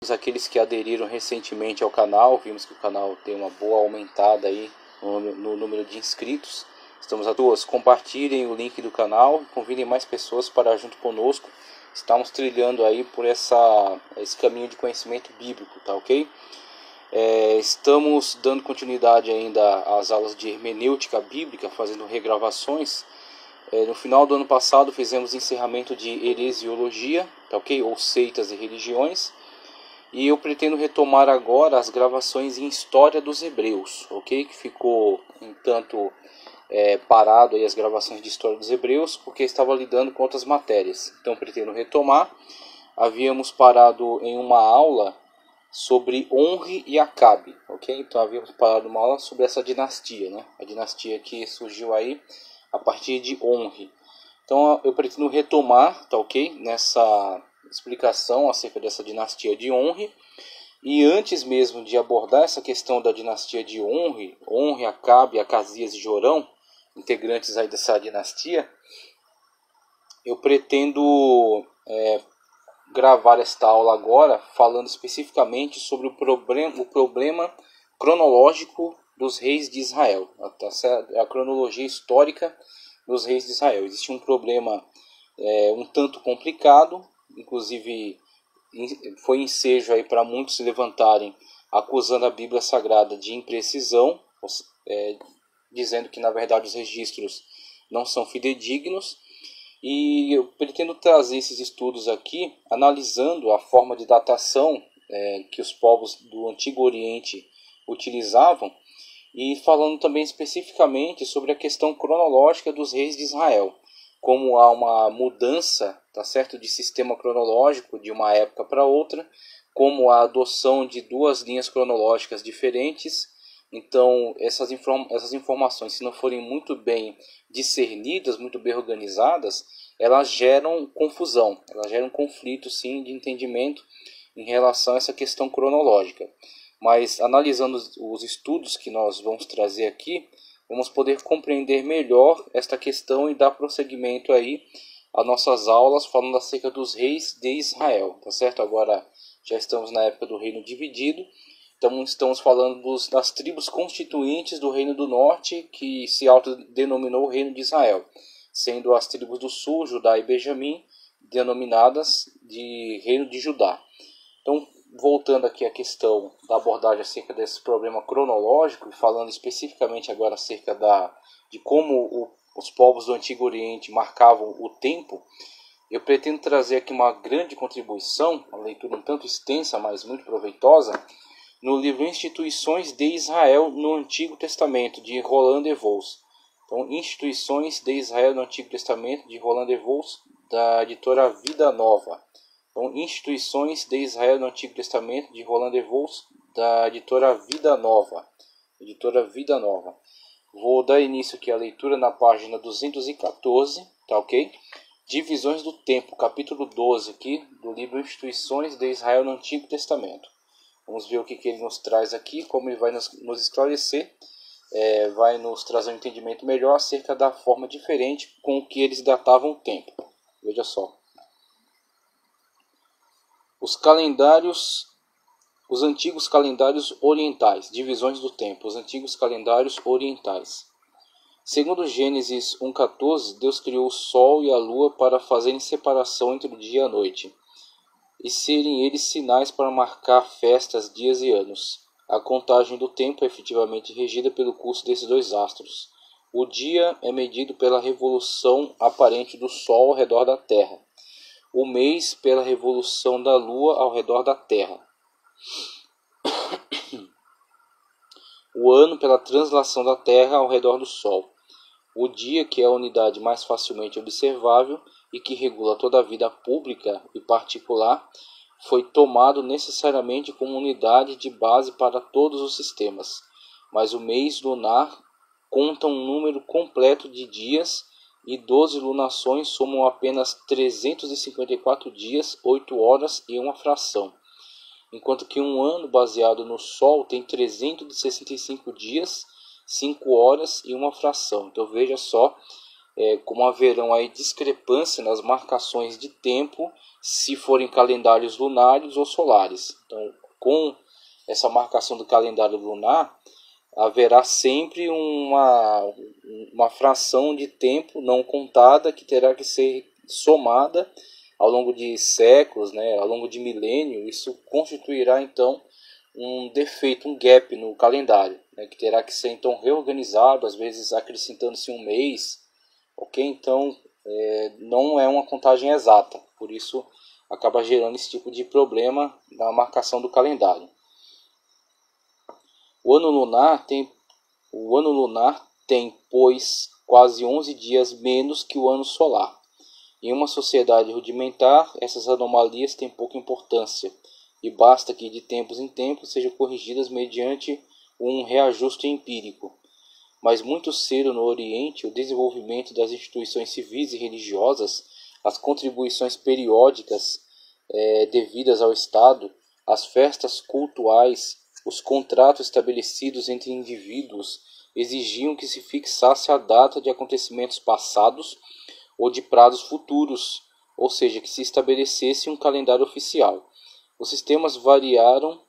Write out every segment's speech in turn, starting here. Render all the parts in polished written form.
aqueles que aderiram recentemente ao canal. Vimos que o canal tem uma boa aumentada aí no número de inscritos. Estamos a todos. Compartilhem o link do canal, convidem mais pessoas para junto conosco. Estamos trilhando aí por esse caminho de conhecimento bíblico, tá ok? Estamos dando continuidade ainda às aulas de hermenêutica bíblica, fazendo regravações. No final do ano passado fizemos encerramento de heresiologia, tá ok? Ou seitas e religiões. E eu pretendo retomar agora as gravações em História dos Hebreus, ok? Que ficou um tanto parado aí as gravações de História dos Hebreus, porque estava lidando com outras matérias. Então pretendo retomar. Havíamos parado em uma aula sobre Onri e Acabe, ok? Então havíamos parado uma aula sobre essa dinastia, né? A dinastia que surgiu aí a partir de Onri. Então eu pretendo retomar, tá ok? Nessa explicação acerca dessa dinastia de Onri. E antes mesmo de abordar essa questão da dinastia de Onri, Acabe, Acasias e Jorão, integrantes aí dessa dinastia, eu pretendo gravar esta aula agora falando especificamente sobre o problema cronológico dos reis de Israel, a cronologia histórica dos reis de Israel. Existe um problema um tanto complicado, inclusive foi ensejo aí para muitos se levantarem acusando a Bíblia Sagrada de imprecisão, dizendo que na verdade os registros não são fidedignos. E eu pretendo trazer esses estudos aqui, analisando a forma de datação que os povos do Antigo Oriente utilizavam, e falando também especificamente sobre a questão cronológica dos reis de Israel, como há uma mudança, tá certo, de sistema cronológico de uma época para outra, como a adoção de duas linhas cronológicas diferentes. Então essas informações, se não forem muito bem discernidas, muito bem organizadas, elas geram confusão, elas geram conflito sim de entendimento em relação a essa questão cronológica. Mas analisando os estudos que nós vamos trazer aqui, vamos poder compreender melhor esta questão e dar prosseguimento aí às nossas aulas falando acerca dos reis de Israel, tá certo? Agora já estamos na época do reino dividido. Então estamos falando das tribos constituintes do Reino do Norte, que se autodenominou o Reino de Israel, sendo as tribos do Sul, Judá e Benjamim, denominadas de Reino de Judá. Então, voltando aqui à questão da abordagem acerca desse problema cronológico, e falando especificamente agora acerca de como os povos do Antigo Oriente marcavam o tempo, eu pretendo trazer aqui uma grande contribuição, uma leitura um tanto extensa, mas muito proveitosa, no livro Instituições de Israel no Antigo Testamento, de Roland de Vos. Então, Instituições de Israel no Antigo Testamento, de Roland de Vos, da editora Vida Nova. Então, Instituições de Israel no Antigo Testamento, de Roland de Vos, da editora Vida Nova. Editora Vida Nova. Vou dar início aqui à leitura na página 214, tá ok? Divisões do Tempo, capítulo 12 aqui, do livro Instituições de Israel no Antigo Testamento. Vamos ver o que ele nos traz aqui, como ele vai nos esclarecer, vai nos trazer um entendimento melhor acerca da forma diferente com que eles datavam o tempo. Veja só. Os antigos calendários orientais, divisões do tempo, os antigos calendários orientais. Segundo Gênesis 1:14, Deus criou o sol e a lua para fazerem separação entre o dia e a noite, e serem eles sinais para marcar festas, dias e anos. A contagem do tempo é efetivamente regida pelo curso desses dois astros. O dia é medido pela revolução aparente do Sol ao redor da Terra. O mês pela revolução da Lua ao redor da Terra. O ano pela translação da Terra ao redor do Sol. O dia, que é a unidade mais facilmente observável e que regula toda a vida pública e particular, foi tomado necessariamente como unidade de base para todos os sistemas. Mas o mês lunar conta um número completo de dias e 12 lunações somam apenas 354 dias, 8 horas e uma fração. Enquanto que um ano baseado no Sol tem 365 dias, 5 horas e uma fração. Então veja só como haverão aí discrepância nas marcações de tempo se forem calendários lunares ou solares. Então, com essa marcação do calendário lunar, haverá sempre uma fração de tempo não contada que terá que ser somada ao longo de séculos, né, ao longo de milênios. Isso constituirá então um defeito, um gap no calendário, né, que terá que ser então reorganizado, às vezes acrescentando-se um mês, ok? Então não é uma contagem exata, por isso acaba gerando esse tipo de problema na marcação do calendário. O ano lunar tem, pois, quase 11 dias menos que o ano solar. Em uma sociedade rudimentar, essas anomalias têm pouca importância, e basta que de tempos em tempos sejam corrigidas mediante um reajuste empírico. Mas muito cedo no Oriente, o desenvolvimento das instituições civis e religiosas, as contribuições periódicas devidas ao Estado, as festas cultuais, os contratos estabelecidos entre indivíduos exigiam que se fixasse a data de acontecimentos passados ou de prazos futuros, ou seja, que se estabelecesse um calendário oficial. Os sistemas variam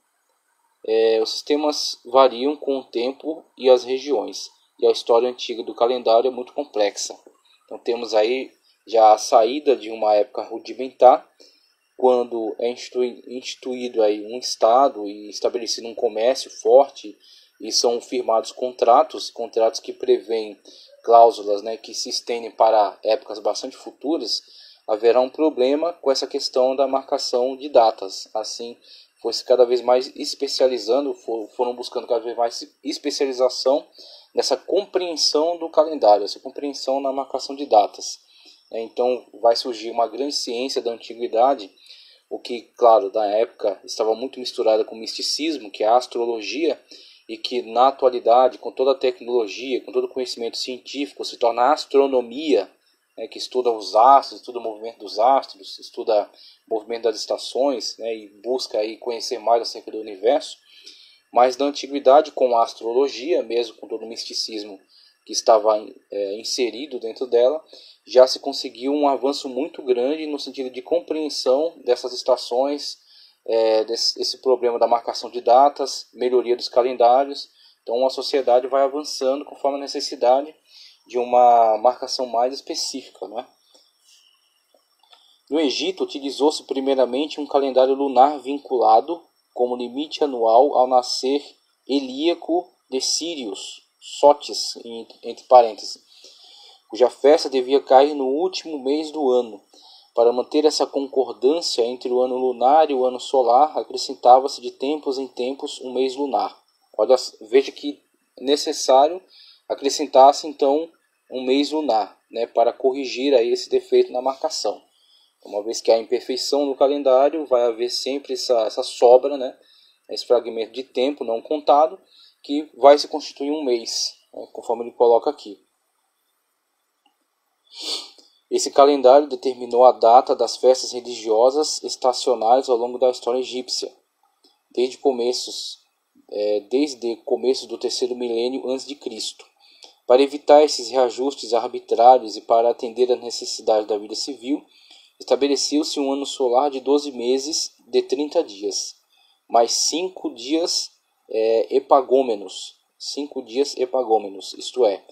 com o tempo e as regiões, e a história antiga do calendário é muito complexa. Então temos aí já a saída de uma época rudimentar, quando é instituído aí um Estado e estabelecido um comércio forte e são firmados contratos que prevêem cláusulas, né, que se estendem para épocas bastante futuras, haverá um problema com essa questão da marcação de datas. Assim, foi-se cada vez mais especializando, foram buscando cada vez mais especialização nessa compreensão do calendário, essa compreensão na marcação de datas. Então vai surgir uma grande ciência da antiguidade, o que, claro, na época estava muito misturada com o misticismo, que é a astrologia, e que na atualidade, com toda a tecnologia, com todo o conhecimento científico, se torna a astronomia, né, que estuda os astros, estuda o movimento dos astros, estuda o movimento das estações, né, e busca aí conhecer mais acerca do universo. Mas na antiguidade, com a astrologia, mesmo com todo o misticismo que estava inserido dentro dela, já se conseguiu um avanço muito grande no sentido de compreensão dessas estações, desse problema da marcação de datas, melhoria dos calendários. Então a sociedade vai avançando conforme a necessidade de uma marcação mais específica, né? No Egito, utilizou-se primeiramente um calendário lunar vinculado como limite anual ao nascer Helíaco de Sírios, Sotes, entre parênteses, cuja festa devia cair no último mês do ano. Para manter essa concordância entre o ano lunar e o ano solar, acrescentava-se de tempos em tempos um mês lunar. Veja que é necessário acrescentar-se então um mês lunar, né, para corrigir aí esse defeito na marcação. Uma vez que há imperfeição no calendário, vai haver sempre essa sobra, né, esse fragmento de tempo não contado, que vai se constituir um mês, né, conforme ele coloca aqui. Esse calendário determinou a data das festas religiosas estacionais ao longo da história egípcia, desde o começo do terceiro milênio a.C. Para evitar esses reajustes arbitrários e para atender às necessidades da vida civil, estabeleceu-se um ano solar de 12 meses de 30 dias, mais 5 dias epagômenos, isto é,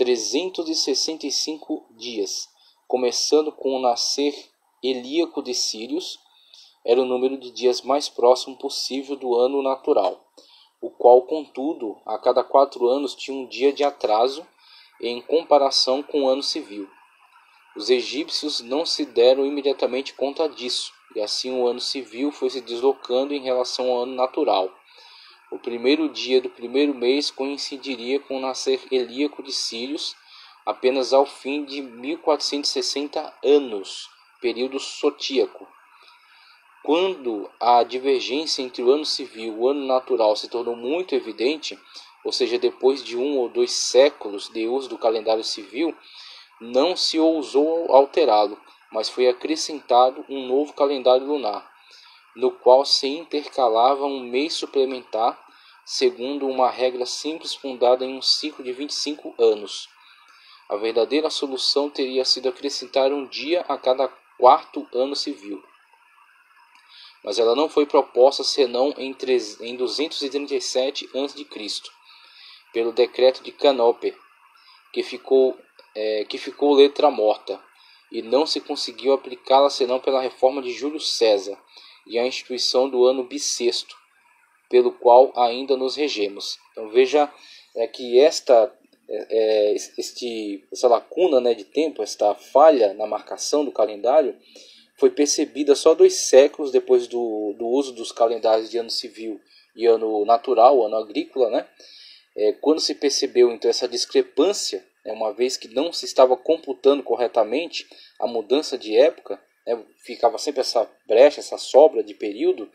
365 dias, começando com o nascer Helíaco de Sírios, era o número de dias mais próximo possível do ano natural, o qual, contudo, a cada 4 anos tinha um dia de atraso em comparação com o ano civil. Os egípcios não se deram imediatamente conta disso, e assim o ano civil foi se deslocando em relação ao ano natural. O primeiro dia do primeiro mês coincidiria com o nascer Helíaco de Sírios, apenas ao fim de 1460 anos, período sotíaco. Quando a divergência entre o ano civil e o ano natural se tornou muito evidente, ou seja, depois de 1 ou 2 séculos de uso do calendário civil, não se ousou alterá-lo, mas foi acrescentado um novo calendário lunar, no qual se intercalava um mês suplementar, segundo uma regra simples fundada em um ciclo de 25 anos. A verdadeira solução teria sido acrescentar um dia a cada 4º ano civil. Mas ela não foi proposta senão em 237 a.C., pelo decreto de Canopé, que ficou letra morta, e não se conseguiu aplicá-la senão pela reforma de Júlio César e a instituição do ano bissexto, pelo qual ainda nos regemos. Então veja que essa lacuna, né, de tempo, esta falha na marcação do calendário, foi percebida só 2 séculos depois do uso dos calendários de ano civil e ano natural, ano agrícola, né? Quando se percebeu então essa discrepância, uma vez que não se estava computando corretamente a mudança de época, ficava sempre essa brecha, essa sobra de período,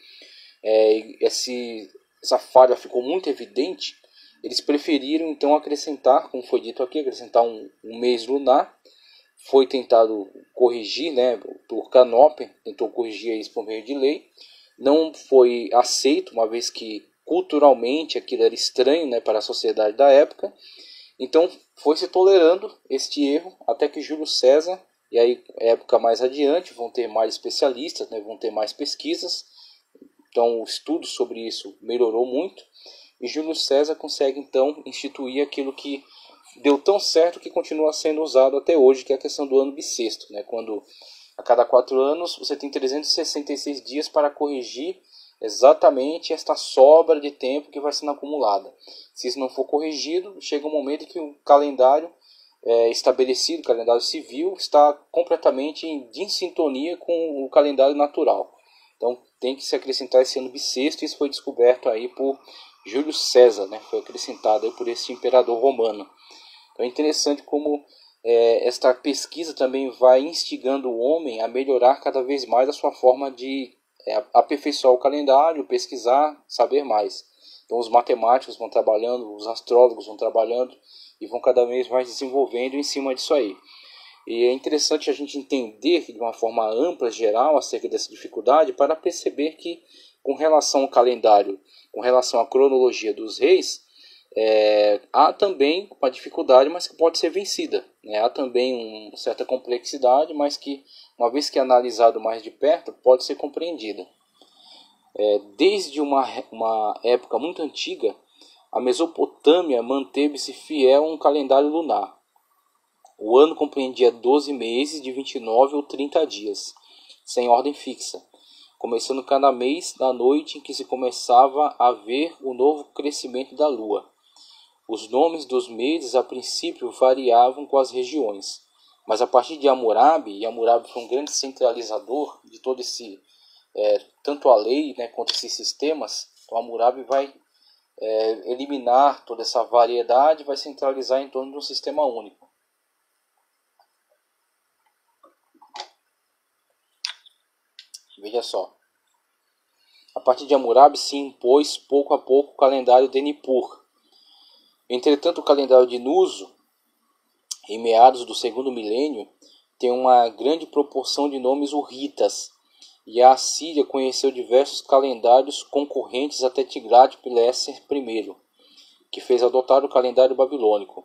essa falha ficou muito evidente. Eles preferiram então acrescentar, como foi dito aqui, acrescentar um mês lunar. Foi tentado corrigir, né, por Canopé, tentou corrigir isso por meio de lei. Não foi aceito, uma vez que culturalmente aquilo era estranho, né, para a sociedade da época. Então foi se tolerando este erro até que Júlio César, e aí época mais adiante, vão ter mais especialistas, né, vão ter mais pesquisas. Então o estudo sobre isso melhorou muito. E Júlio César consegue então instituir aquilo que deu tão certo que continua sendo usado até hoje, que é a questão do ano bissexto, né? Quando a cada 4 anos você tem 366 dias para corrigir exatamente esta sobra de tempo que vai sendo acumulada. Se isso não for corrigido, chega um momento em que o calendário estabelecido, o calendário civil, está completamente em sintonia com o calendário natural. Então tem que se acrescentar esse ano bissexto, e isso foi descoberto aí por Júlio César, né? Foi acrescentado aí por esse imperador romano. Então é interessante como esta pesquisa também vai instigando o homem a melhorar cada vez mais a sua forma de aperfeiçoar o calendário, pesquisar, saber mais. Então os matemáticos vão trabalhando, os astrólogos vão trabalhando e vão cada vez mais desenvolvendo em cima disso aí. E é interessante a gente entender de uma forma ampla, geral, acerca dessa dificuldade, para perceber que, com relação ao calendário, com relação à cronologia dos reis, há também uma dificuldade, mas que pode ser vencida, né? Há também uma certa complexidade, mas que, uma vez que é analisado mais de perto, pode ser compreendida. Desde uma época muito antiga, a Mesopotâmia manteve-se fiel a um calendário lunar. O ano compreendia 12 meses de 29 ou 30 dias, sem ordem fixa, começando cada mês na noite em que se começava a ver o novo crescimento da lua. Os nomes dos meses a princípio variavam com as regiões, mas a partir de Hammurabi, e Hammurabi foi um grande centralizador de todo esse, tanto a lei, né, quanto esses sistemas, então Hammurabi vai eliminar toda essa variedade, vai centralizar em torno de um sistema único. Veja só, a partir de Hammurabi se impôs pouco a pouco o calendário de Nippur. Entretanto, o calendário de Nuzo, em meados do 2º milênio, tem uma grande proporção de nomes hurritas, e a Assíria conheceu diversos calendários concorrentes até Tiglat-Pileser I, que fez adotar o calendário babilônico.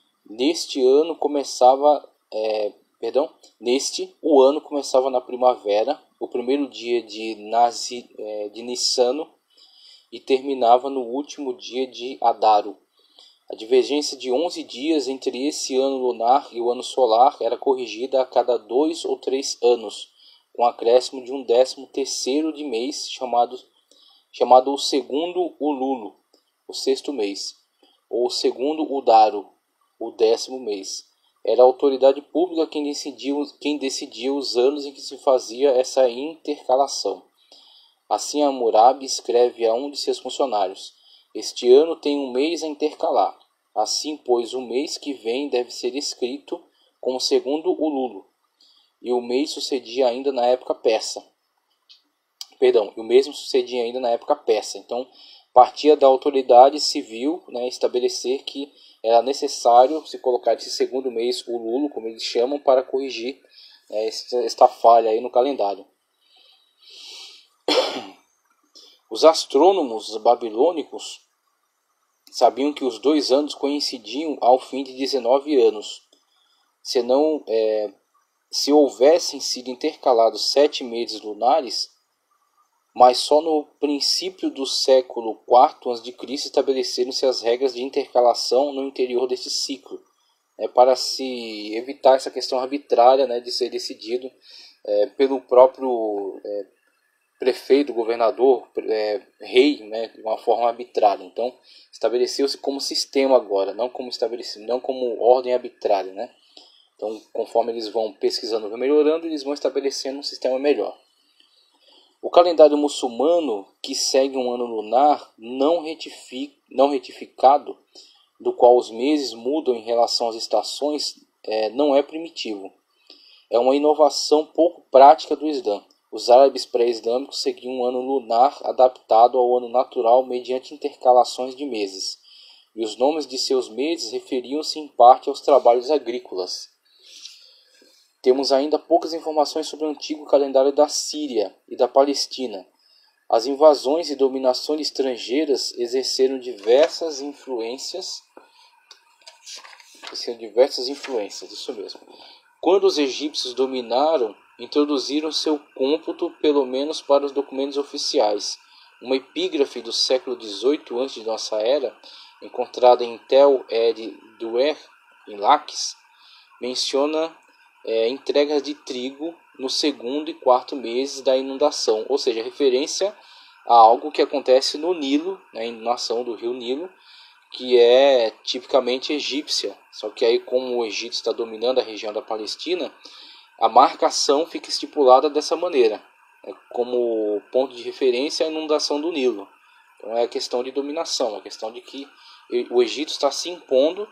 O ano começava na primavera, o primeiro dia de Nissano, e terminava no último dia de Adaru. A divergência de 11 dias entre esse ano lunar e o ano solar era corrigida a cada 2 ou 3 anos, com acréscimo de um 13º de mês, chamado o segundo Ululu, o 6º mês, ou o segundo Udaru, o 10º mês. Era a autoridade pública quem decidia os anos em que se fazia essa intercalação. Assim, Hammurabi escreve a um de seus funcionários: "Este ano tem um mês a intercalar. Assim, pois, o mês que vem deve ser escrito como segundo Ululu." E o mês sucedia ainda na época persa. O mesmo sucedia ainda na época persa. Então, partia da autoridade civil, né, estabelecer que era necessário se colocar esse segundo mês, o Lulo, como eles chamam, para corrigir esta falha aí no calendário. Os astrônomos babilônicos sabiam que os 2 anos coincidiam ao fim de 19 anos, se houvessem sido intercalados 7 meses lunares, mas só no princípio do século IV a.C. estabeleceram-se as regras de intercalação no interior desse ciclo, para se evitar essa questão arbitrária, de ser decidido pelo próprio prefeito, governador, rei, de uma forma arbitrária. Então, estabeleceu-se como sistema agora, não como ordem arbitrária, Então, conforme eles vão pesquisando e melhorando, eles vão estabelecendo um sistema melhor. O calendário muçulmano, que segue um ano lunar não retificado, do qual os meses mudam em relação às estações, não é primitivo. É uma inovação pouco prática do Islã. Os árabes pré-islâmicos seguiam um ano lunar adaptado ao ano natural mediante intercalações de meses, e os nomes de seus meses referiam-se em parte aos trabalhos agrícolas. Temos ainda poucas informações sobre o antigo calendário da Síria e da Palestina. As invasões e dominações estrangeiras exerceram diversas influências, isso mesmo. Quando os egípcios dominaram, introduziram seu cômputo pelo menos para os documentos oficiais. Uma epígrafe do século XVIII antes de nossa era, encontrada em Tel ed-Duer, em Laques, menciona entregas de trigo no segundo e quarto meses da inundação, ou seja, referência a algo que acontece no Nilo, a inundação do rio Nilo, que é tipicamente egípcia. Só que aí, como o Egito está dominando a região da Palestina, a marcação fica estipulada dessa maneira, como ponto de referência a inundação do Nilo. Então é a questão de dominação, a questão de que o Egito está se impondo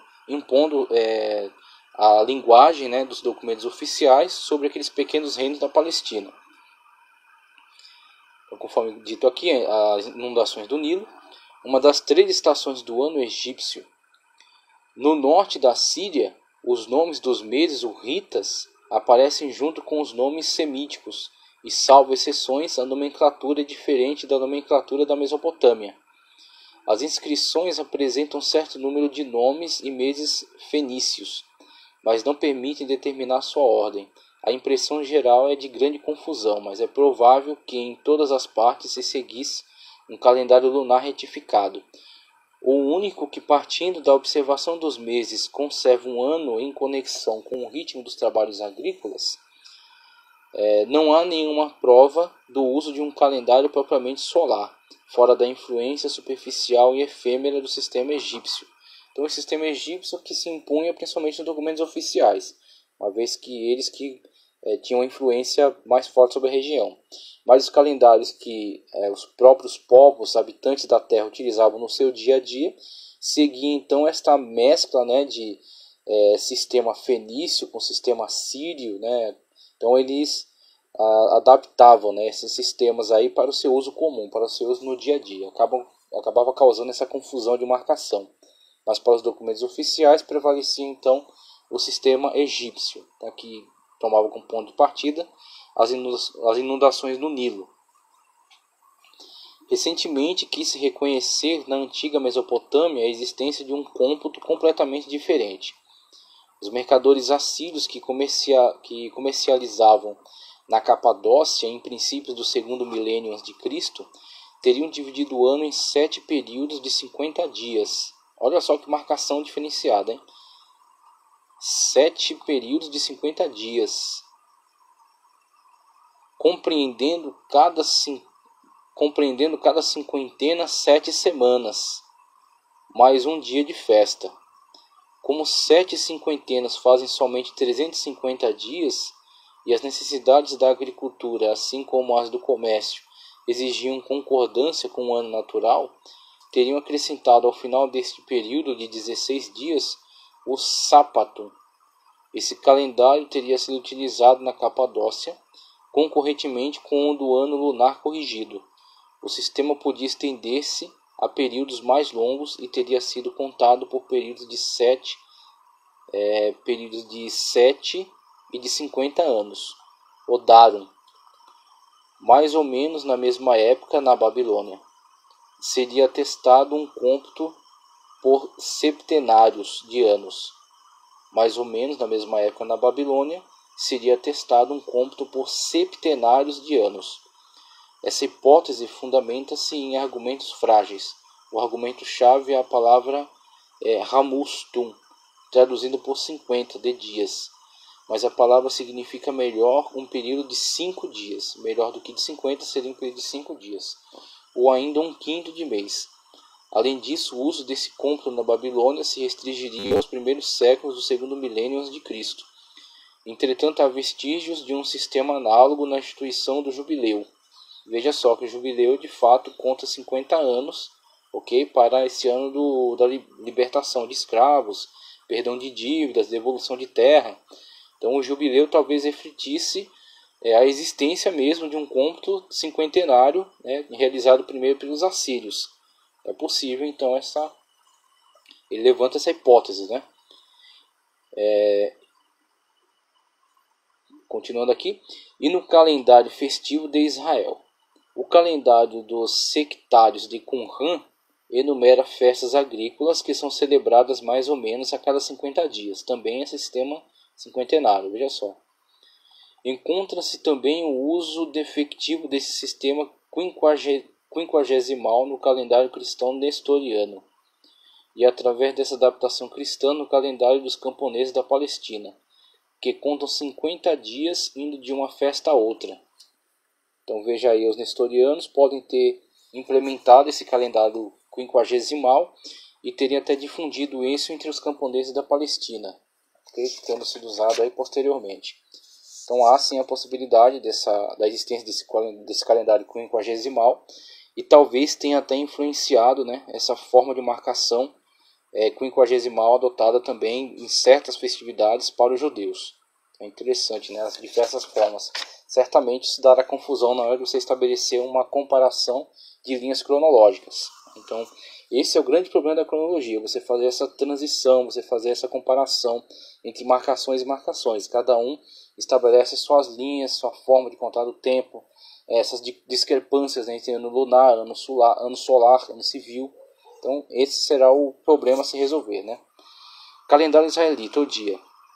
a linguagem, dos documentos oficiais sobre aqueles pequenos reinos da Palestina. Então, conforme dito aqui, as inundações do Nilo, uma das 3 estações do ano egípcio. No norte da Síria, os nomes dos meses urritas aparecem junto com os nomes semíticos, e salvo exceções, a nomenclatura é diferente da nomenclatura da Mesopotâmia. As inscrições apresentam certo número de nomes e meses fenícios, mas não permitem determinar sua ordem. A impressão geral é de grande confusão, mas é provável que em todas as partes se seguisse um calendário lunar retificado. O único que, partindo da observação dos meses, conserva um ano em conexão com o ritmo dos trabalhos agrícolas, não há nenhuma prova do uso de um calendário propriamente solar, fora da influência superficial e efêmera do sistema egípcio. Então, o sistema egípcio que se impunha principalmente nos documentos oficiais, uma vez que eles tinham influência mais forte sobre a região. Mas os calendários que os próprios povos, habitantes da terra, utilizavam no seu dia a dia, seguiam então esta mescla de sistema fenício com sistema sírio. Então eles adaptavam esses sistemas aí para o seu uso comum, para o seu uso no dia a dia. Acabava causando essa confusão de marcação. Mas para os documentos oficiais prevalecia então o sistema egípcio, que tomava como ponto de partida as inundações no Nilo. Recentemente quis-se reconhecer na antiga Mesopotâmia a existência de um cômputo completamente diferente. Os mercadores assírios que comercializavam na Capadócia em princípios do segundo milênio a.C. teriam dividido o ano em 7 períodos de 50 dias. Olha só que marcação diferenciada, hein? 7 períodos de 50 dias. Compreendendo cada cinquentena 7 semanas, mais um dia de festa. Como 7 cinquentenas fazem somente 350 dias, e as necessidades da agricultura, assim como as do comércio, exigiam concordância com o ano natural, teriam acrescentado ao final deste período de 16 dias o sápato. Esse calendário teria sido utilizado na Capadócia, concorrentemente com o do ano lunar corrigido. O sistema podia estender-se a períodos mais longos e teria sido contado por períodos de 7 e de 50 anos. O Darum, mais ou menos na mesma época na Babilônia. Seria atestado um cômputo por septenários de anos. mais ou menos na mesma época na Babilônia, seria atestado um cômputo por septenários de anos. Essa hipótese fundamenta-se em argumentos frágeis. O argumento-chave é a palavra Hamustum, traduzindo por 50 de dias. Mas a palavra significa melhor um período de 5 dias. Melhor do que de 50 seria um período de 5 dias. Ou ainda um quinto de mês. Além disso, o uso desse cômputo na Babilônia se restringiria aos primeiros séculos do segundo milênio a.C. Entretanto, há vestígios de um sistema análogo na instituição do jubileu. Veja só que o jubileu de fato conta 50 anos, ok? Para esse ano da libertação de escravos, perdão de dívidas, devolução de terra. Então o jubileu talvez refletisse a existência mesmo de um cômputo cinquentenário, né, realizado primeiro pelos assírios. É possível então ele levanta essa hipótese, né? Continuando aqui, e no calendário festivo de Israel. O calendário dos sectários de Qumran enumera festas agrícolas que são celebradas mais ou menos a cada 50 dias. Também é sistema cinquentenário, veja só. Encontra-se também o uso defectivo desse sistema quinquagesimal no calendário cristão nestoriano e através dessa adaptação cristã no calendário dos camponeses da Palestina, que contam 50 dias indo de uma festa a outra. Então veja aí, os nestorianos podem ter implementado esse calendário quinquagesimal e teriam até difundido isso entre os camponeses da Palestina, okay? Tendo sido usado aí posteriormente. Então há sim a possibilidade da existência desse calendário quinquagesimal e talvez tenha até influenciado, né, essa forma de marcação quinquagesimal adotada também em certas festividades para os judeus. É interessante, né, as diversas formas. Certamente isso dará confusão na hora de você estabelecer uma comparação de linhas cronológicas. Então esse é o grande problema da cronologia, você fazer essa transição, você fazer essa comparação entre marcações e marcações. Cada um estabelece suas linhas, sua forma de contar o tempo, essas discrepâncias, né, entre ano lunar, ano solar, ano civil. Então esse será o problema a se resolver, né? Calendário israelita, o dia.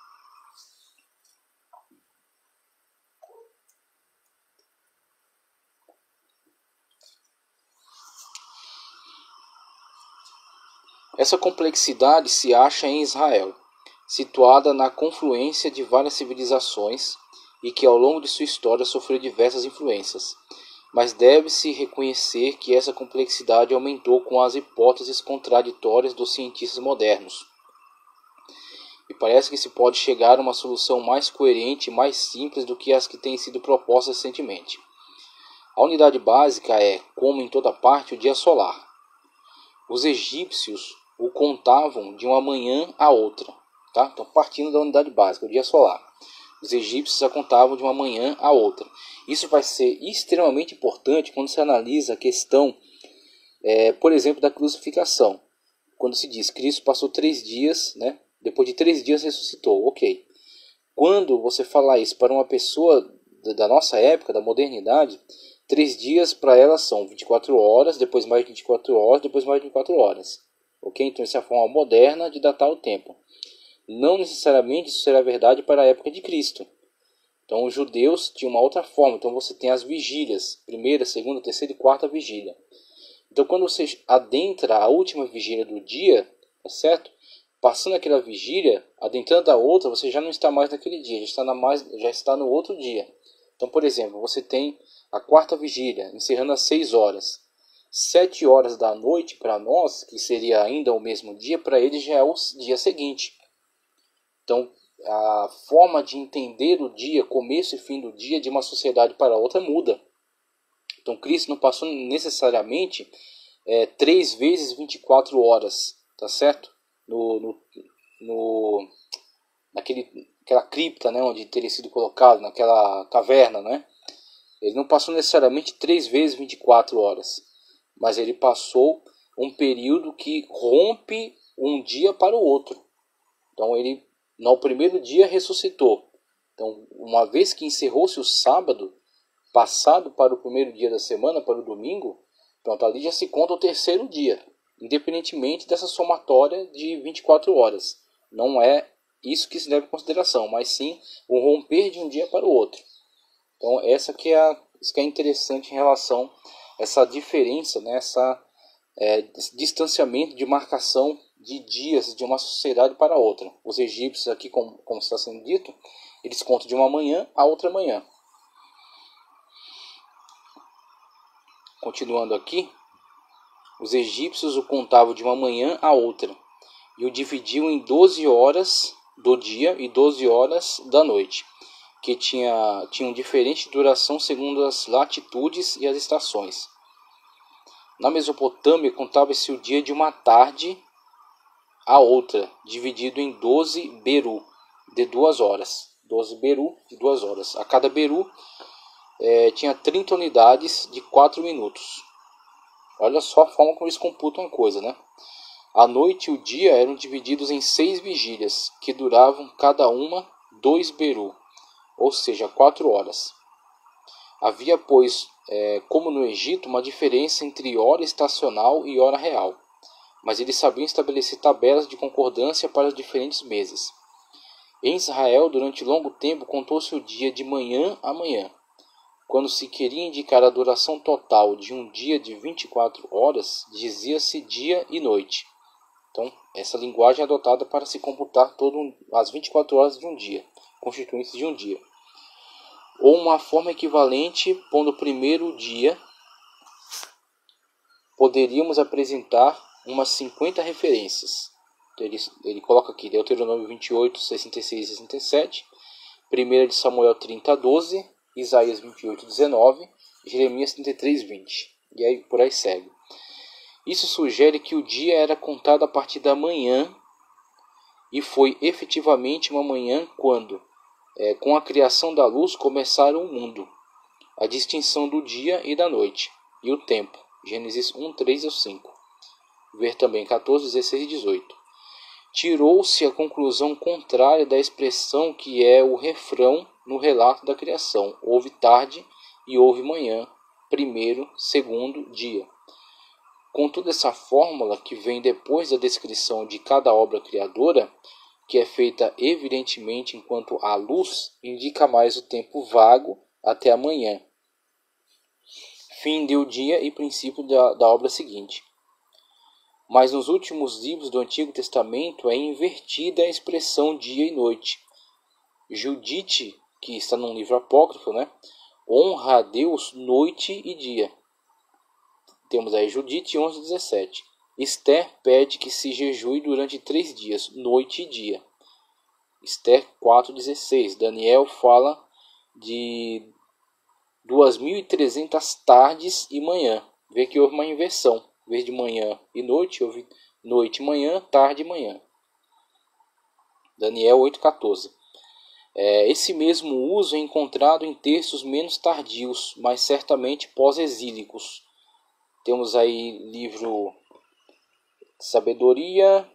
Essa complexidade se acha em Israel, situada na confluência de várias civilizações e que ao longo de sua história sofreu diversas influências. Mas deve-se reconhecer que essa complexidade aumentou com as hipóteses contraditórias dos cientistas modernos. E parece que se pode chegar a uma solução mais coerente e mais simples do que as que têm sido propostas recentemente. A unidade básica é, como em toda parte, o dia solar. Os egípcios o contavam de uma manhã a outra. Tá? Então, partindo da unidade básica, o dia solar. Os egípcios a contavam de uma manhã a outra. Isso vai ser extremamente importante quando se analisa a questão, por exemplo, da crucificação. Quando se diz que Cristo passou 3 dias, né? Depois de 3 dias ressuscitou. Ok. Quando você falar isso para uma pessoa da nossa época, da modernidade, 3 dias para ela são 24 horas, depois mais 24 horas, depois mais 24 horas. Ok? Então essa é a forma moderna de datar o tempo. Não necessariamente isso será verdade para a época de Cristo. Então os judeus tinham uma outra forma. Então você tem as vigílias, primeira, segunda, terceira e quarta vigília. Então quando você adentra a última vigília do dia, tá certo? Passando aquela vigília, adentrando a outra, você já não está mais naquele dia, já está no outro dia. Então, por exemplo, você tem a quarta vigília, encerrando às 6 horas. 7 horas da noite para nós, que seria ainda o mesmo dia, para eles já é o dia seguinte. Então, a forma de entender o dia, começo e fim do dia, de uma sociedade para outra muda. Então, Cristo não passou necessariamente 3 vezes 24 horas, tá certo? Naquela cripta, né, onde teria sido colocado, naquela caverna, né? Ele não passou necessariamente 3 vezes 24 horas, mas ele passou um período que rompe um dia para o outro. Então ele, no primeiro dia, ressuscitou. Então, uma vez que encerrou-se o sábado, passado para o primeiro dia da semana, para o domingo, pronto, ali já se conta o terceiro dia, independentemente dessa somatória de 24 horas. Não é isso que se leva em consideração, mas sim o romper de um dia para o outro. Então isso que é interessante em relação a essa diferença, né, esse distanciamento de marcação de dias de uma sociedade para outra. Os egípcios aqui, como está sendo dito, eles contam de uma manhã a outra manhã. Continuando aqui, os egípcios o contavam de uma manhã a outra e o dividiam em 12 horas do dia e 12 horas da noite, que tinham diferente duração segundo as latitudes e as estações. Na Mesopotâmia, contava-se o dia de uma tarde a outra, dividido em 12 beru de 2 horas. 12 beru de 2 horas. A cada beru tinha 30 unidades de 4 minutos. Olha só a forma como eles computam a coisa, né? A noite e o dia eram divididos em 6 vigílias, que duravam cada uma 2 beru, ou seja, 4 horas. Havia, pois, como no Egito, uma diferença entre hora estacional e hora real, mas eles sabiam estabelecer tabelas de concordância para os diferentes meses. Em Israel, durante longo tempo, contou-se o dia de manhã a manhã. Quando se queria indicar a duração total de um dia de 24 horas, dizia-se dia e noite. Então, essa linguagem é adotada para se computar as 24 horas de um dia, constituindo-se de um dia. Ou uma forma equivalente, pondo primeiro o dia, poderíamos apresentar umas 50 referências. Ele coloca aqui Deuteronômio 28, 66 e 67, 1 de Samuel 30, 12, Isaías 28, 19, Jeremias 33, 20. E aí por aí segue. Isso sugere que o dia era contado a partir da manhã e foi efetivamente uma manhã quando, com a criação da luz, começaram o mundo, a distinção do dia e da noite, e o tempo. Gênesis 1, 3 e 5. Ver também 14, 16 e 18. Tirou-se a conclusão contrária da expressão que é o refrão no relato da criação. Houve tarde e houve manhã, primeiro, segundo dia. Contudo, essa fórmula que vem depois da descrição de cada obra criadora, que é feita evidentemente enquanto a luz, indica mais o tempo vago até amanhã, fim do dia e princípio da obra seguinte. Mas nos últimos livros do Antigo Testamento é invertida a expressão dia e noite. Judite, que está num livro apócrifo, né, honra a Deus noite e dia. Temos aí Judite 11:17. Esther pede que se jejue durante 3 dias, noite e dia. Esther 4:16. Daniel fala de 2.300 tardes e manhã. Vê que houve uma inversão. Em vez de manhã e noite, houve noite e manhã, tarde e manhã. Daniel 8:14. Esse mesmo uso é encontrado em textos menos tardios, mas certamente pós-exílicos. Temos aí livro Sabedoria.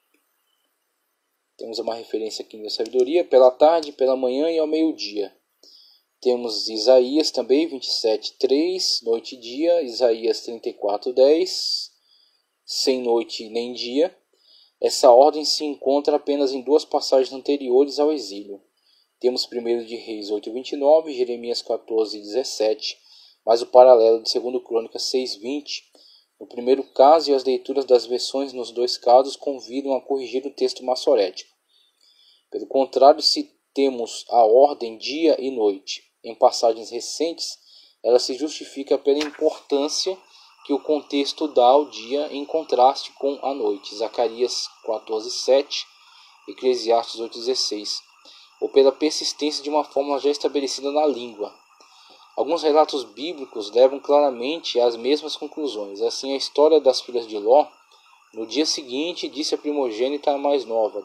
Temos uma referência aqui na Sabedoria, pela tarde, pela manhã e ao meio-dia. Temos Isaías também, 27:3, noite e dia. Isaías 34:10, sem noite nem dia. Essa ordem se encontra apenas em 2 passagens anteriores ao exílio. Temos 1 de Reis 8:29, Jeremias 14:17, mas o paralelo de 2 Crônicas 6:20. No primeiro caso, e as leituras das versões nos 2 casos convidam a corrigir o texto massorético. Pelo contrário, se temos a ordem dia e noite em passagens recentes, ela se justifica pela importância que o contexto dá ao dia em contraste com a noite. Zacarias 14:7, Eclesiastes 8:16, ou pela persistência de uma fórmula já estabelecida na língua. Alguns relatos bíblicos levam claramente às mesmas conclusões. Assim, a história das filhas de Ló: no dia seguinte, disse a primogênita à mais nova: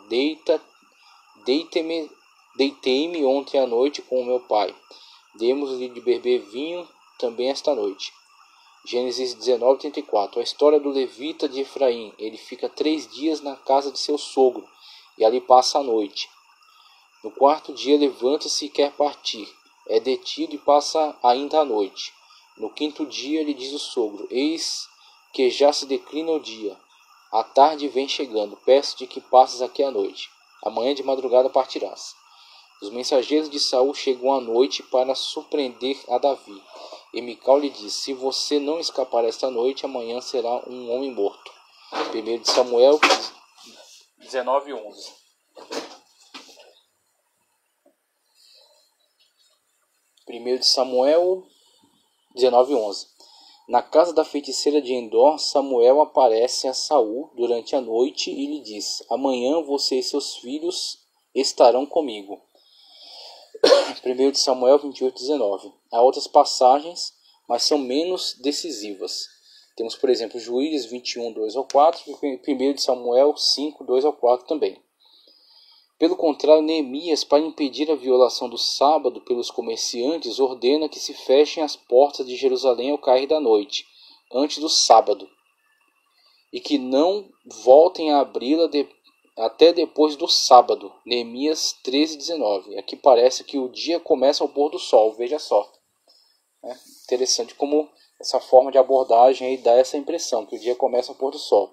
Deitei-me ontem à noite com o meu pai. Demos-lhe de beber vinho também esta noite. Gênesis 19:34. A história do levita de Efraim: ele fica 3 dias na casa de seu sogro e ali passa a noite. No 4º dia levanta-se e quer partir. É detido e passa ainda a noite. No 5º dia lhe diz o sogro: eis que já se declina o dia. A tarde vem chegando. Peço-te que passes aqui a noite. Amanhã de madrugada partirás. Os mensageiros de Saul chegam à noite para surpreender a Davi. E Mical lhe diz: se você não escapar esta noite, amanhã será um homem morto. 1 de Samuel 19:11. 1 de Samuel 19:11. Na casa da feiticeira de Endor, Samuel aparece a Saul durante a noite e lhe diz: amanhã você e seus filhos estarão comigo. 1 de Samuel 28:19. Há outras passagens, mas são menos decisivas. Temos, por exemplo, Juízes 21, 2 ao 4 e 1 de Samuel 5, 2 ao 4 também. Pelo contrário, Neemias, para impedir a violação do sábado pelos comerciantes, ordena que se fechem as portas de Jerusalém ao cair da noite, antes do sábado, e que não voltem a abri-la até depois do sábado. Neemias 13:19. Aqui parece que o dia começa ao pôr do sol, veja só. Interessante como essa forma de abordagem aí dá essa impressão, que o dia começa ao pôr do sol.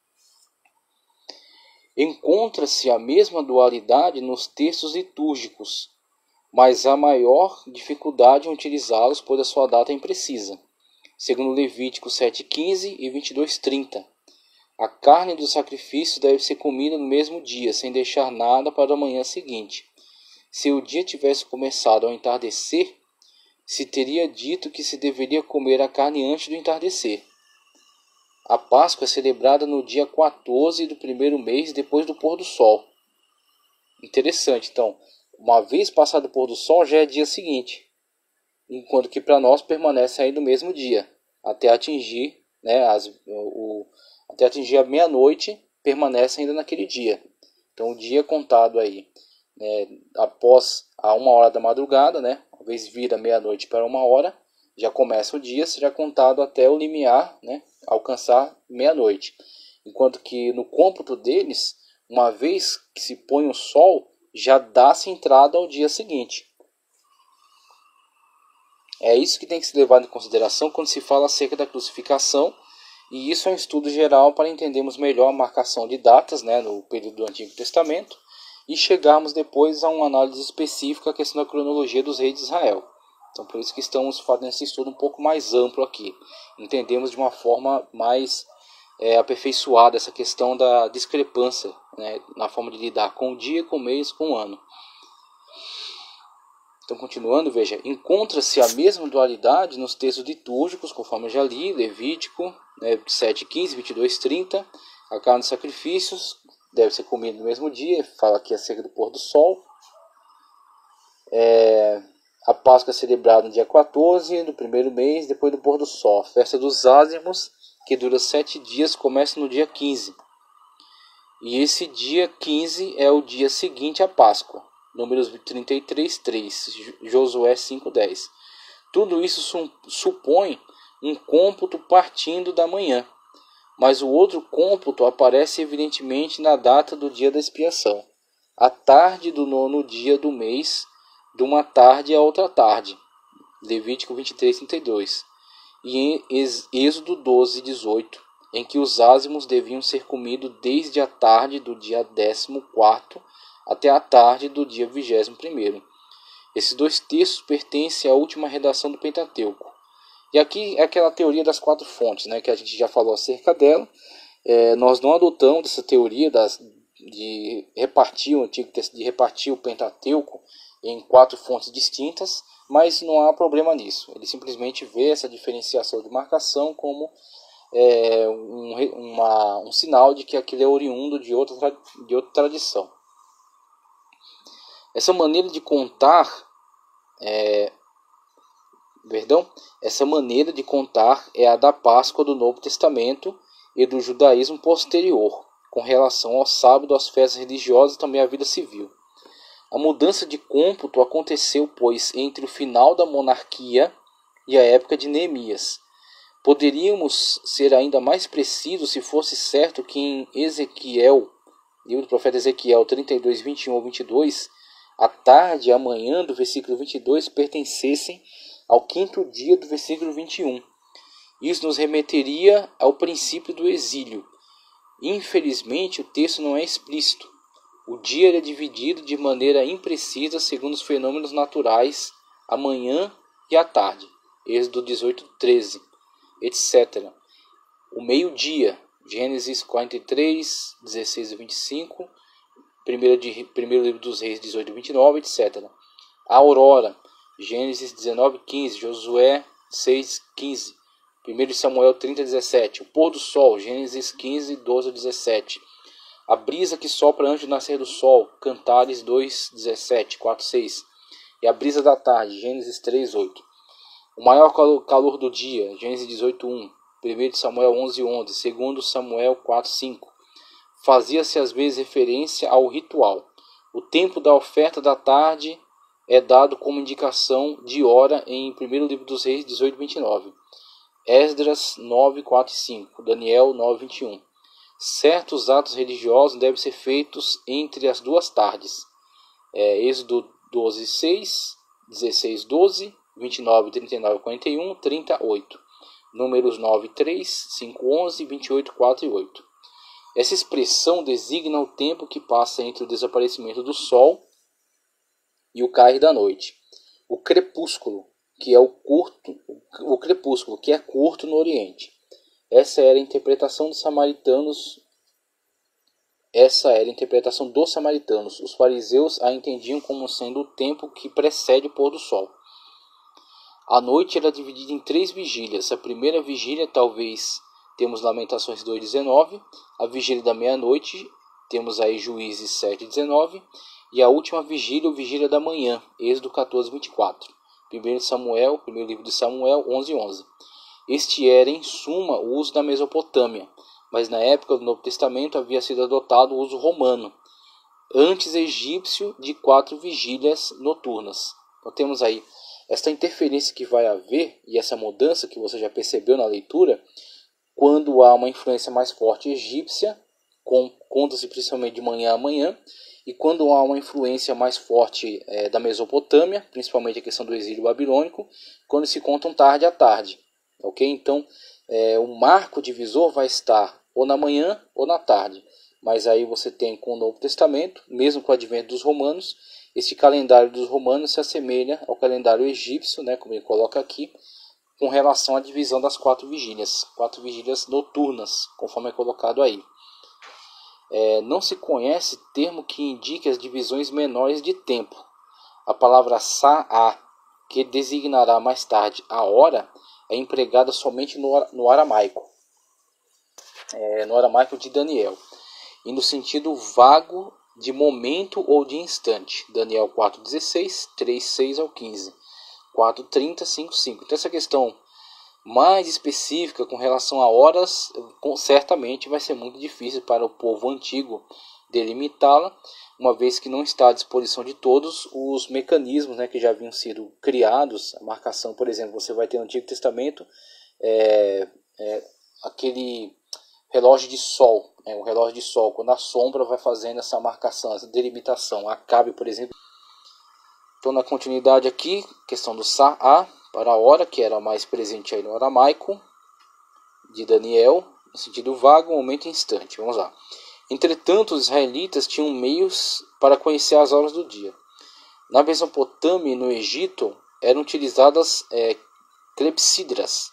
Encontra-se a mesma dualidade nos textos litúrgicos, mas há maior dificuldade em utilizá-los, pois a sua data é imprecisa. Segundo Levítico 7:15 e 22:30. A carne do sacrifício deve ser comida no mesmo dia, sem deixar nada para a manhã seguinte. Se o dia tivesse começado ao entardecer, se teria dito que se deveria comer a carne antes do entardecer. A Páscoa é celebrada no dia 14 do primeiro mês depois do pôr do sol. Interessante, então, uma vez passado o pôr do sol já é dia seguinte, enquanto que para nós permanece aí no mesmo dia, até atingir, até atingir a meia-noite, permanece ainda naquele dia. Então o dia contado aí, após a 1 hora da madrugada, uma vez vira meia-noite para 1 hora, já começa o dia, será contado até o limiar, alcançar meia-noite. Enquanto que no cômputo deles, uma vez que se põe o sol, já dá-se entrada ao dia seguinte. É isso que tem que ser levado em consideração quando se fala acerca da crucificação, e isso é um estudo geral para entendermos melhor a marcação de datas, no período do Antigo Testamento, e chegarmos depois a uma análise específica da questão da cronologia dos reis de Israel. Então, por isso que estamos fazendo esse estudo um pouco mais amplo aqui. Entendemos de uma forma mais aperfeiçoada essa questão da discrepância, na forma de lidar com o dia, com o mês, com o ano. Então, continuando, veja, encontra-se a mesma dualidade nos textos litúrgicos, conforme eu já li, Levítico 7:15, 22:30, a carne dos sacrifícios deve ser comida no mesmo dia, fala aqui acerca do pôr do sol. A Páscoa é celebrada no dia 14 do primeiro mês, depois do pôr do sol. A festa dos ázimos, que dura 7 dias, começa no dia 15. E esse dia 15 é o dia seguinte à Páscoa. Números 33:3, Josué 5:10. Tudo isso supõe um cômputo partindo da manhã, mas o outro cômputo aparece evidentemente na data do dia da expiação, a tarde do 9º dia do mês, de uma tarde a outra tarde, Levítico 23:32, e em Êxodo 12:18, em que os ázimos deviam ser comidos desde a tarde do dia 14º até a tarde do dia 21º. Esses dois textos pertencem à última redação do Pentateuco. E aqui é aquela teoria das 4 fontes, que a gente já falou acerca dela. Nós não adotamos essa teoria de repartir o Pentateuco em 4 fontes distintas, mas não há problema nisso. Ele simplesmente vê essa diferenciação de marcação como um sinal de que aquilo é oriundo de outra tradição. Essa maneira de contar é a da Páscoa do Novo Testamento e do judaísmo posterior, com relação ao sábado, às festas religiosas e também à vida civil. A mudança de cômputo aconteceu, pois, entre o final da monarquia e a época de Neemias. Poderíamos ser ainda mais precisos se fosse certo que em Ezequiel, livro do profeta Ezequiel 32, 21 ou 22, a tarde e a manhã do versículo 22 pertencessem ao 5º dia do versículo 21. Isso nos remeteria ao princípio do exílio. Infelizmente, o texto não é explícito. O dia era dividido de maneira imprecisa segundo os fenômenos naturais, a manhã e a tarde. Êxodo 18:13, etc. O meio-dia, Gênesis 43, 16 a 25, primeiro livro dos Reis 18 a 29, etc. A aurora, Gênesis 19:15, Josué 6:15, 1 Samuel 30:17. O pôr do sol, Gênesis 15, 12 a 17. A brisa que sopra antes do nascer do sol, Cantares 2:17, 4:6. E a brisa da tarde, Gênesis 3:8. O maior calor do dia, Gênesis 18:1, 1 Samuel 11:11, 2 Samuel 4:5. Fazia-se às vezes referência ao ritual. O tempo da oferta da tarde é dado como indicação de hora em 1 livro dos Reis 18:29, Esdras 9:4 e 5, Daniel 9:21. Certos atos religiosos devem ser feitos entre as duas tardes. Êxodo 12:6, 16:12, 29:39, 41, 38. Números 9:3, 5:11, 28:4 e 8. Essa expressão designa o tempo que passa entre o desaparecimento do sol e o cair da noite. O crepúsculo, que é curto no Oriente. Essa era a interpretação dos samaritanos. Os fariseus a entendiam como sendo o tempo que precede o pôr do sol. A noite era dividida em 3 vigílias. A primeira vigília, talvez, temos Lamentações 2:19. A vigília da meia-noite, temos aí Juízes 7:19. E a última vigília, a vigília da manhã, Êxodo 14:24. Primeiro livro de Samuel 11:11. Este era, em suma, o uso da Mesopotâmia, mas na época do Novo Testamento havia sido adotado o uso romano, antes egípcio, de 4 vigílias noturnas. Então temos aí esta interferência que vai haver e essa mudança que você já percebeu na leitura, quando há uma influência mais forte egípcia, conta-se principalmente de manhã a manhã, e quando há uma influência mais forte da Mesopotâmia, principalmente a questão do exílio babilônico, quando se contam tarde a tarde. Okay? Então, o marco divisor vai estar ou na manhã ou na tarde. Mas aí você tem com o Novo Testamento, mesmo com o advento dos romanos, este calendário dos romanos se assemelha ao calendário egípcio, né, como ele coloca aqui, com relação à divisão das 4 vigílias noturnas, conforme é colocado aí. Não se conhece termo que indique as divisões menores de tempo. A palavra sa'a, que designará mais tarde a hora, é empregada somente no aramaico, no aramaico de Daniel, e no sentido vago de momento ou de instante. Daniel 4:16, 3:6 ao 15, 4:30, 5:5. Então essa questão mais específica com relação a horas, certamente vai ser muito difícil para o povo antigo delimitá-la, uma vez que não está à disposição de todos os mecanismos, né, que já haviam sido criados. A marcação, por exemplo, você vai ter no Antigo Testamento aquele relógio de sol, o relógio de sol, quando a sombra vai fazendo essa marcação, essa delimitação. Acabe, por exemplo. Então, na continuidade aqui, questão do Sa'a para a hora, que era mais presente aí no aramaico de Daniel, no sentido vago, momento e instante. Vamos lá. Entretanto, os israelitas tinham meios para conhecer as horas do dia. Na Mesopotâmia e no Egito eram utilizadas clepsidras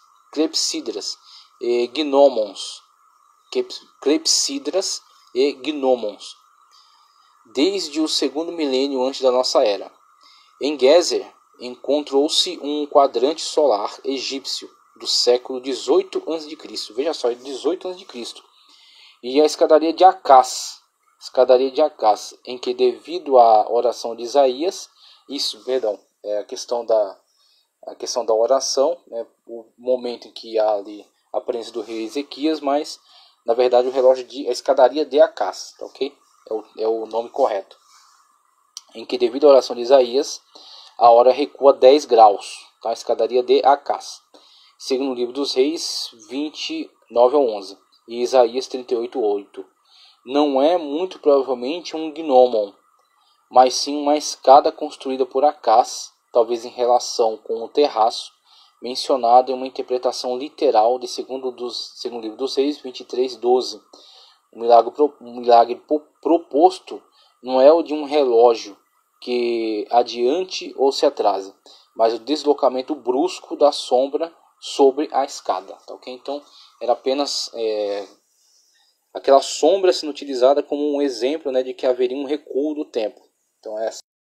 e gnomons. Clepsidras e gnomons, desde o 2º milênio antes da nossa era. Em Gezer encontrou-se um quadrante solar egípcio do século 18 a.C. Veja só, 18 a.C. E a escadaria de Acás, em que, devido à oração de Isaías, a questão da oração, né, o momento em que há ali a presença do rei Ezequias, mas na verdade a escadaria de Acás, ok? É o nome correto. Em que, devido à oração de Isaías, a hora recua 10 graus, tá? A escadaria de Acás. Segundo o livro dos Reis 29 ao 11 e Isaías 38:8. Não é muito provavelmente um gnomon, mas sim uma escada construída por Acás, talvez em relação com o terraço, mencionado em uma interpretação literal de segundo livro dos Reis 23:12. Um milagre proposto não é o de um relógio que adiante ou se atrasa, mas o deslocamento brusco da sombra sobre a escada, tá ok? Então era apenas aquela sombra sendo utilizada como um exemplo, né, de que haveria um recuo do tempo. Então essa